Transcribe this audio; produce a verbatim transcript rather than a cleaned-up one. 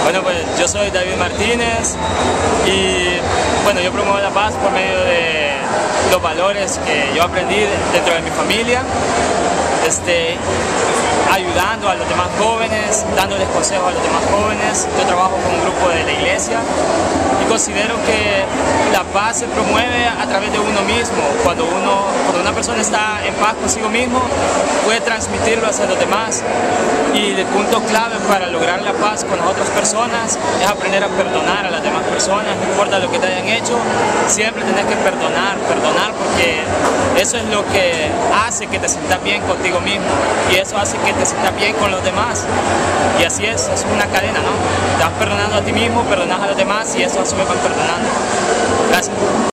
Bueno, pues yo soy David Martínez y bueno, yo promuevo la paz por medio de los valores que yo aprendí dentro de mi familia, este, ayudando a los demás jóvenes, dándoles consejos a los demás jóvenes. Yo trabajo con un grupo de la iglesia y considero que la paz se promueve a través de uno mismo. Cuando, uno, cuando una persona está en paz consigo mismo, puede transmitirlo hacia los demás. Y el punto clave para lograr la paz con las otras personas es aprender a perdonar a las demás personas, no importa lo que te hayan hecho, siempre tenés que perdonar, perdonar porque eso es lo que hace que te sientas bien contigo mismo y eso hace que te sientas bien con los demás. Y así es, es una cadena, ¿no? Te vas perdonando a ti mismo, perdonas a los demás y eso a su vez van perdonando. Gracias.